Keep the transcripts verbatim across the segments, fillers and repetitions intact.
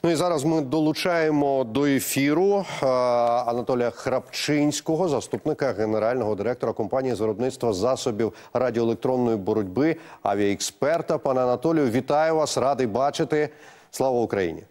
Ну і зараз ми долучаємо до ефіру е, Анатолія Храпчинського, заступника генерального директора компанії з виробництва засобів радіоелектронної боротьби, авіаексперта. Пане Анатолію, вітаю вас, радий бачити. Слава Україні!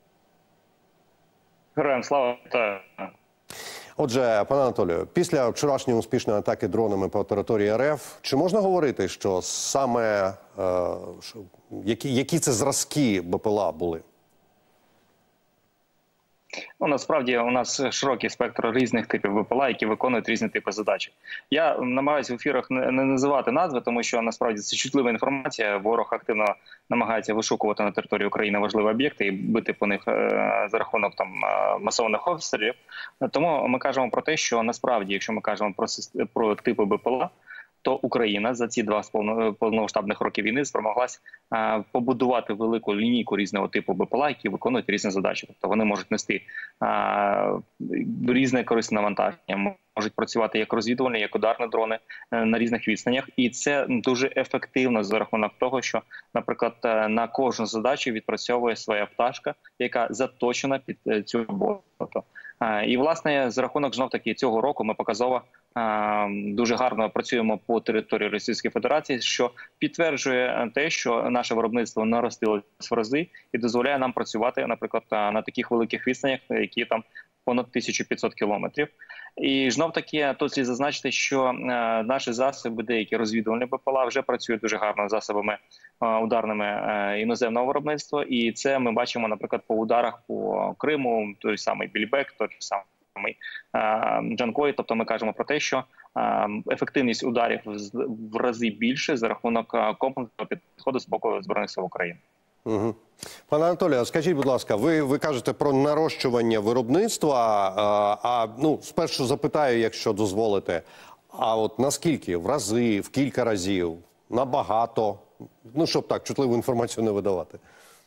Героям слава! Вітаю! Отже, пане Анатолію, після вчорашньої успішної атаки дронами по території РФ, чи можна говорити, що саме е, що, які, які це зразки БПЛА були? Ну, насправді у нас широкий спектр різних типів БПЛА, які виконують різні типи задач. Я намагаюся в ефірах не називати назви, тому що насправді це чутлива інформація. Ворог активно намагається вишукувати на території України важливі об'єкти і бити по них за рахунок там масованих обстрілів. Тому ми кажемо про те, що насправді, якщо ми кажемо про, про типи БПЛА, то Україна за ці два повномасштабних роки війни спромоглась а, побудувати велику лінійку різного типу БПЛА, які виконують різні задачі. Тобто вони можуть нести а, різне корисне навантаження, можуть працювати як розвідувальні, як ударні дрони а, на різних відстанях. І це дуже ефективно за рахунок того, що, наприклад, на кожну задачу відпрацьовує своя пташка, яка заточена під цю роботу. І, власне, за рахунок, знов-таки, цього року ми показово дуже гарно працюємо по території Російської Федерації, що підтверджує те, що наше виробництво наростилось в рази і дозволяє нам працювати, наприклад, на таких великих відстанях, які там понад тисячу п'ятсот кілометрів. І знов-таки тут слід зазначити, що наші засоби, деякі розвідувальні БПЛА, вже працюють дуже гарно засобами ударними іноземного виробництва. І це ми бачимо, наприклад, по ударах по Криму, той самий Більбек, той самий Джанкой. Тобто ми кажемо про те, що ефективність ударів в рази більше за рахунок комплексного підходу з боку Збройних сил України. Угу. Пане Анатолію, скажіть, будь ласка, ви, ви кажете про нарощування виробництва, а, а ну, спершу запитаю, якщо дозволите, а от наскільки? В рази, в кілька разів, набагато? Ну, щоб так, чутливу інформацію не видавати.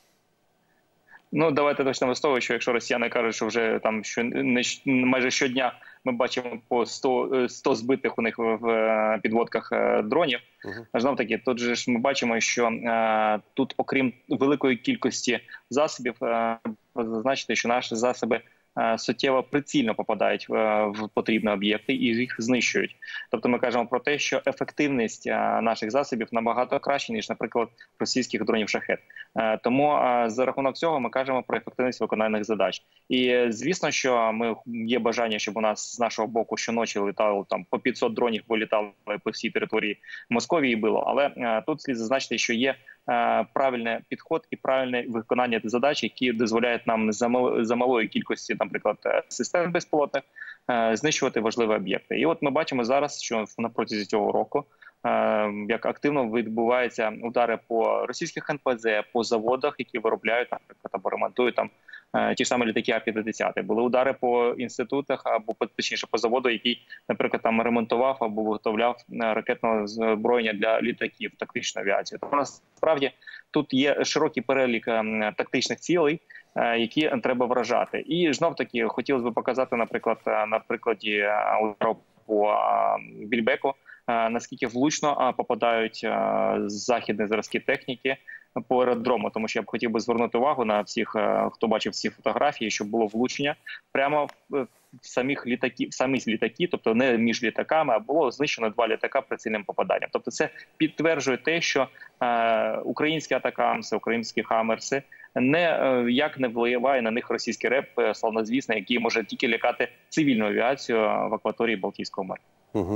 Ну, давайте почнемо з того, що якщо росіяни кажуть, що вже там що не майже щодня ми бачимо по сто, сто збитих у них в підводках дронів. Uh-huh. Знов таки, тут же ж ми бачимо, що е, тут, окрім великої кількості засобів, е, зазначити, що наші засоби е, суттєво прицільно попадають в, в потрібні об'єкти і їх знищують. Тобто ми кажемо про те, що ефективність е, наших засобів набагато краща, ніж, наприклад, російських дронів «Шахед». Е, тому е, за рахунок цього ми кажемо про ефективність виконаних задач. І е, звісно, що ми є бажання, щоб у нас з нашого боку щоночі літало там по п'ятсот дронів, бо літали по всій території Московії було. Але е, тут слід зазначити, що є е, правильний підход і правильне виконання задач, які дозволяють нам за, мал, за малої кількості, наприклад, систем безпілотних е, знищувати важливі об'єкти. І от ми бачимо зараз, що на протязі цього року е, як активно відбуваються удари по російських ен пе зет, по заводах, які виробляють, наприклад, або ремонтують там ті ж самі літаки а п'ятдесят. Були удари по інститутах, або точніше по заводу, який, наприклад, там ремонтував або виготовляв ракетне озброєння для літаків, тактичної авіації. Тому насправді тут є широкий перелік тактичних цілей, які треба вражати. І знов-таки хотілося б показати, наприклад, на прикладі удару по Більбеку, наскільки влучно попадають західні зразки техніки по аеродрому, тому що я б хотів би звернути увагу на всіх, хто бачив ці фотографії, щоб було влучення прямо в самих літаків, в самі літаки, тобто не між літаками, а було знищено два літака прицільним попаданням. Тобто це підтверджує те, що е, українські атакамси, українські хамерси не е, як не впливає на них російський реп, славнозвісний, який може тільки лякати цивільну авіацію в акваторії Балтійського моря. Угу.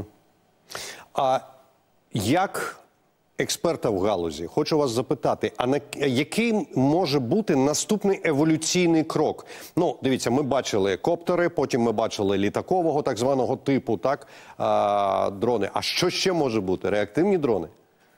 А як експерта в галузі, хочу вас запитати, а на який може бути наступний еволюційний крок? Ну, дивіться, ми бачили коптери, потім ми бачили літакового так званого типу, так, а, дрони. А що ще може бути? Реактивні дрони?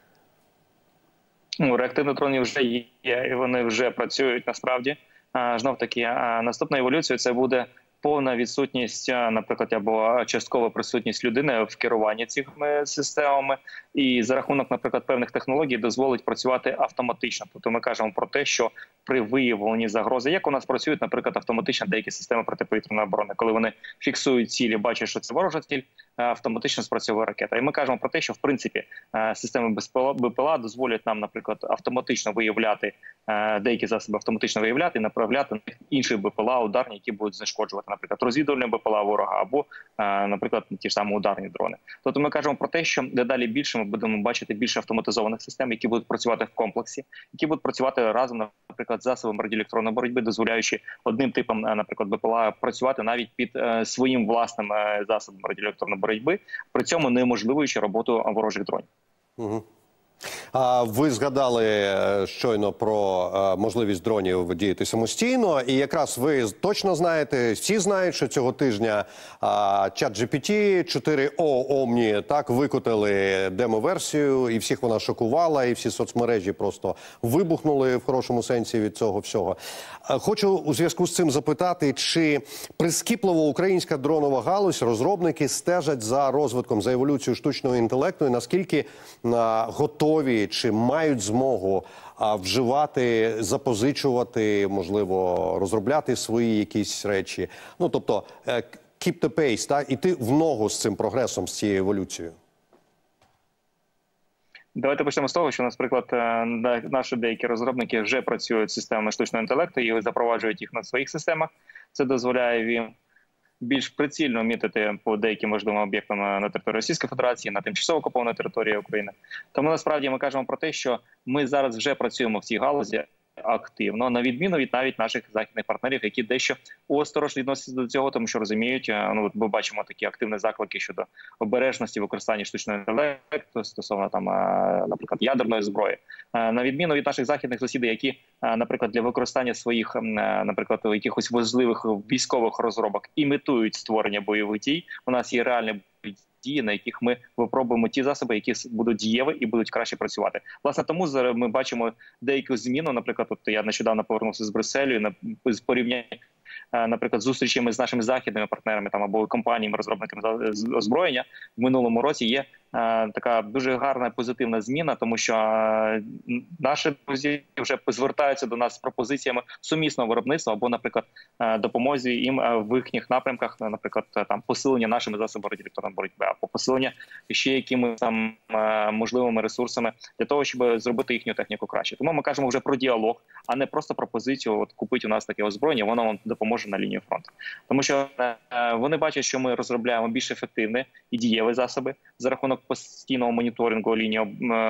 Ну, реактивні дрони вже є, і вони вже працюють насправді. Знов таки, наступна еволюція – це буде повна відсутність, наприклад, або часткова присутність людини в керуванні цими системами, і за рахунок, наприклад, певних технологій дозволить працювати автоматично. Тобто ми кажемо про те, що при виявленні загрози, як у нас працюють, наприклад, автоматично деякі системи протиповітряної оборони, коли вони фіксують цілі, бачать, що це ворожа ціль, автоматично спрацьовує ракета. І ми кажемо про те, що в принципі системи БПЛА дозволять нам, наприклад, автоматично виявляти деякі засоби, автоматично виявляти і направляти на інші БПЛА ударні, які будуть знешкоджувати, наприклад, розвідувальні БПЛА ворога або, наприклад, ті ж самі ударні дрони. Тобто ми кажемо про те, що дедалі більше ми будемо бачити більше автоматизованих систем, які будуть працювати в комплексі, які будуть працювати разом, наприклад, з засобами радіоелектронної боротьби, дозволяючи одним типом, наприклад, БПЛА працювати навіть під своїм власним засобом радіоелектронної боротьби, при цьому неможливуючи роботу ворожих дронів. Угу. А ви згадали щойно про можливість дронів діяти самостійно, і якраз ви точно знаєте, всі знають, що цього тижня ChatGPT чотири о Omni так викотили демо-версію, і всіх вона шокувала, і всі соцмережі просто вибухнули в хорошому сенсі від цього всього. Хочу у зв'язку з цим запитати, чи прискіпливо українська дронова галузь, розробники стежать за розвитком, за еволюцією штучного інтелекту, і наскільки готові чи мають змогу а, вживати, запозичувати, можливо, розробляти свої якісь речі. Ну, тобто, keep the pace, так? Іти в ногу з цим прогресом, з цією еволюцією. Давайте почнемо з того, що, наприклад, наші деякі розробники вже працюють з системами штучного інтелекту і запроваджують їх на своїх системах. Це дозволяє їм більш прицільно мітити по деяким важливим об'єктам на території Російської Федерації, на тимчасово окупованій території України. Тому насправді ми кажемо про те, що ми зараз вже працюємо в цій галузі активно, на відміну від навіть наших західних партнерів, які дещо осторожно відносяться до цього, тому що розуміють, ну, ми бачимо такі активні заклики щодо обережності використання штучного інтелекту стосовно там, наприклад, ядерної зброї. На відміну від наших західних сусідів, які, наприклад, для використання своїх, наприклад, якихось важливих військових розробок імітують створення бойових дій, у нас є реальні дії, на яких ми випробуємо ті засоби, які будуть дієві і будуть краще працювати. Власне, тому зараз ми бачимо деяку зміну. Наприклад, от я нещодавно повернувся з Брюсселю, на з порівняння, наприклад, зустрічами з нашими західними партнерами там або компаніями, розробниками озброєння в минулому році є така дуже гарна позитивна зміна, тому що наші друзі вже звертаються до нас з пропозиціями сумісного виробництва або, наприклад, допомозі їм в їхніх напрямках, наприклад, там посилення нашими засобами радіоелектронної боротьби, або посилення ще якимись там можливими ресурсами для того, щоб зробити їхню техніку краще. Тому ми кажемо вже про діалог, а не просто пропозицію, от купить у нас таке озброєння, воно вам допоможе на лінії фронту. Тому що вони бачать, що ми розробляємо більш ефективні і дієві засоби за рахунок постійного моніторингу лінії,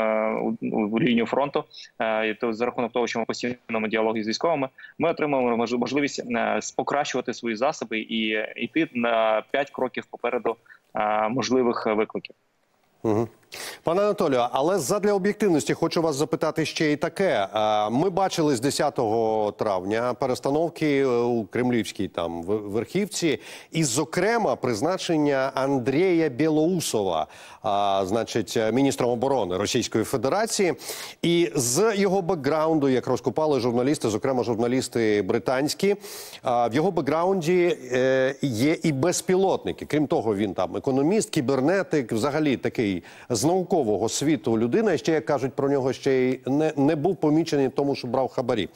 лінію фронту, і то за рахунок того, що ми постійному діалогі з військовими, ми отримуємо можливість покращувати свої засоби і йти на п'ять кроків попереду можливих викликів. Угу. Пане Анатолію, але задля об'єктивності хочу вас запитати ще і таке. Ми бачили з десятого травня перестановки у кремлівській там верхівці і, зокрема, призначення Андрія Білоусова, а, значить, міністром оборони Російської Федерації. І з його бекграунду, як розкопали журналісти, зокрема журналісти британські, а, в його бекграунді е, є і безпілотники. Крім того, він там економіст, кібернетик, взагалі такий з наукового світу людина, і ще, як кажуть про нього, ще й не, не був помічений в тому, що брав хабарі.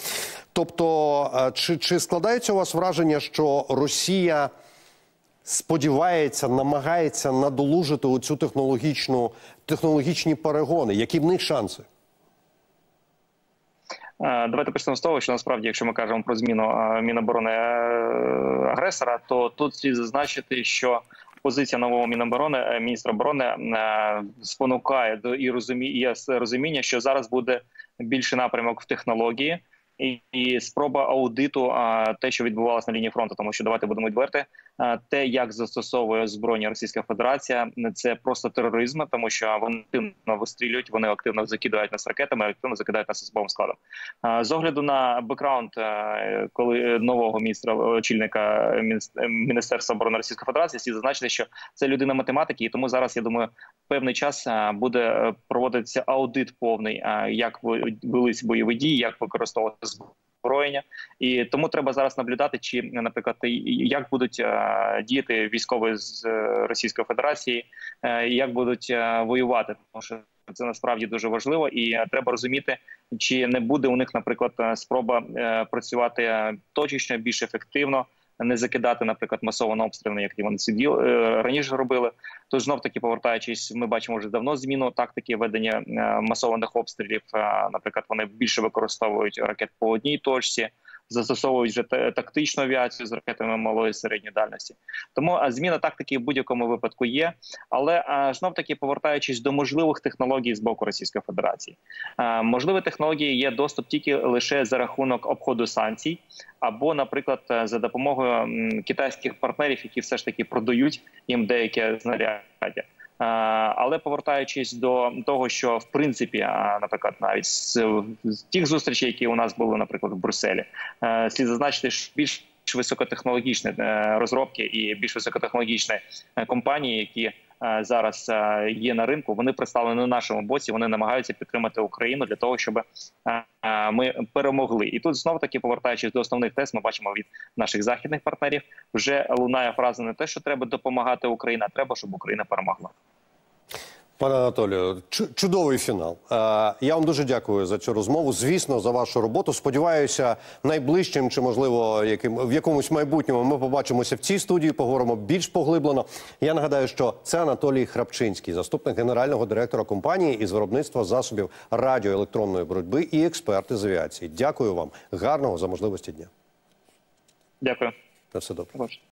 Тобто, чи, чи складається у вас враження, що Росія сподівається, намагається надолужити оцю технологічну, технологічні перегони? Які в них шанси? Давайте почнемо з того, що насправді, якщо ми кажемо про зміну Міноборони агресора, то тут слід зазначити, що позиція нового Міноборони, міністра оборони спонукає до і розуміння, розуміння, що зараз буде більший напрямок в технології і, і спроба аудиту а, те, що відбувалося на лінії фронту. Тому що, давайте будемо відверти, а, те, як застосовує збройня Російська Федерація, це просто тероризм, тому що вони активно вистрілюють, вони активно закидають нас ракетами, активно закидають нас особовим складом. А, з огляду на бекграунд, а, коли нового міністра, очільника Міністерства оборони Російської Федерації, слід зазначити, що це людина математики, і тому зараз, я думаю, певний час а, буде проводитися аудит повний, а, як велись бойові дії, як використовувати озброєння. І тому треба зараз наблюдати, чи, наприклад, як будуть е, діяти військові з е, Російської Федерації, е, як будуть е, воювати, тому що це насправді дуже важливо, і треба розуміти, чи не буде у них, наприклад, спроба е, працювати точечно, більш ефективно, не закидати, наприклад, масово обстрілами, як вони це діл, е, раніше робили. Тож знов-таки, повертаючись, ми бачимо вже давно зміну тактики ведення е, масованих обстрілів. Е, наприклад, вони більше використовують ракет по одній точці, застосовують вже тактичну авіацію з ракетами малої і середньої дальності. Тому зміна тактики в будь-якому випадку є. Але знов-таки, повертаючись до можливих технологій з боку Російської Федерації. Можливі технології є доступ тільки лише за рахунок обходу санкцій, або, наприклад, за допомогою китайських партнерів, які все ж таки продають їм деякі знаряддя. Але повертаючись до того, що в принципі, наприклад, навіть з, з тих зустрічей, які у нас були, наприклад, в Брюсселі, слід зазначити, що більш високотехнологічні розробки і більш високотехнологічні компанії, які зараз є на ринку, вони представлені на нашому боці, вони намагаються підтримати Україну для того, щоб ми перемогли. І тут знов-таки, повертаючись до основних тез, ми бачимо від наших західних партнерів, вже лунає фраза не те, що треба допомагати Україні, а треба, щоб Україна перемогла. Пане Анатолію, чудовий фінал. Я вам дуже дякую за цю розмову. Звісно, за вашу роботу. Сподіваюся, найближчим чи, можливо, яким, в якомусь майбутньому ми побачимося в цій студії, поговоримо більш поглиблено. Я нагадаю, що це Анатолій Храпчинський, заступник генерального директора компанії із виробництва засобів радіоелектронної боротьби і експерт із авіації. Дякую вам. Гарного за можливості дня. Дякую. На все добре.